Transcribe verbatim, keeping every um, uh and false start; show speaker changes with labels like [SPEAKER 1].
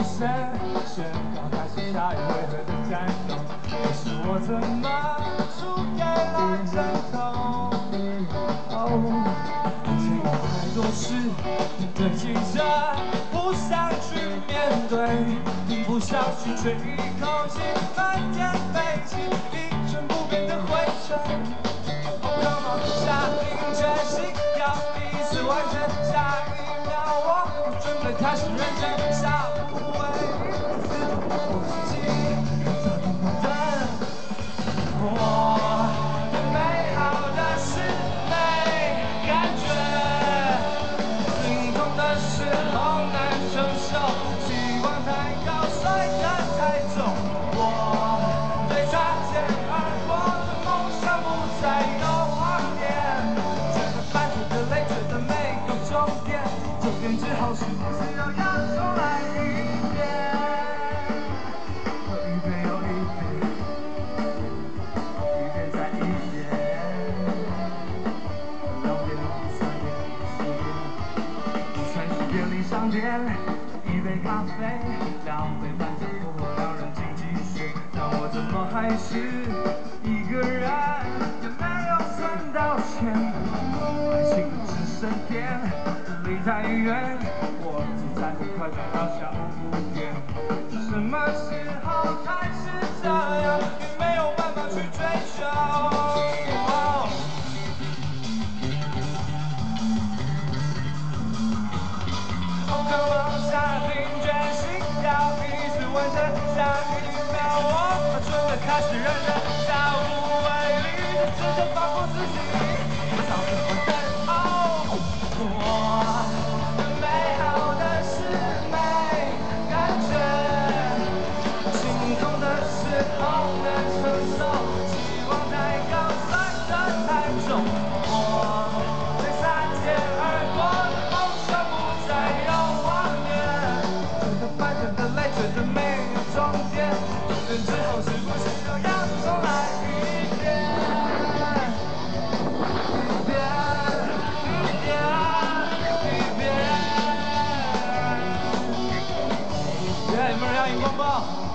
[SPEAKER 1] 身，宣告开始下一回合的战斗。可是我怎么输给了阵痛？哦，前有太多事堆积着，不想去面对，不小心吹一口气，漫天飞起一成不变的灰尘。Oh come on， 下定决心要一次完成，下一秒我准备开始认真，下不为例，自我自己怎么等？我的美好的是没感觉，心痛的时候难承受，希望太高，摔得太重。我对擦肩而过的梦想不再有画面，觉得伴随着泪，觉得没有终点，终点之后是不是又要重来一遍？一遍又一遍，一遍再一遍，两遍、三遍、四遍，五三十遍里上点，一杯咖啡，两杯半糖过后，两人经济学，但我怎么还是一个人？也没有存到钱，爱情只剩天，离太远，我只在乎快转到下午五点。什么时候开始这样，也没有办法去追求。哦Oh come on， 下定决心要一次完成，下一秒我准备开始认真，下不为例，直接放过自己，早点完蛋。哦，我的美好的是没感觉，心痛的时候难承受，希望太高，摔得太重。我对擦肩而过的梦想不再有画面，觉得反正的泪，觉得没有终点，终点之后是不是又要重来一遍？一遍，一遍，一遍。耶，有没有人要荧光棒？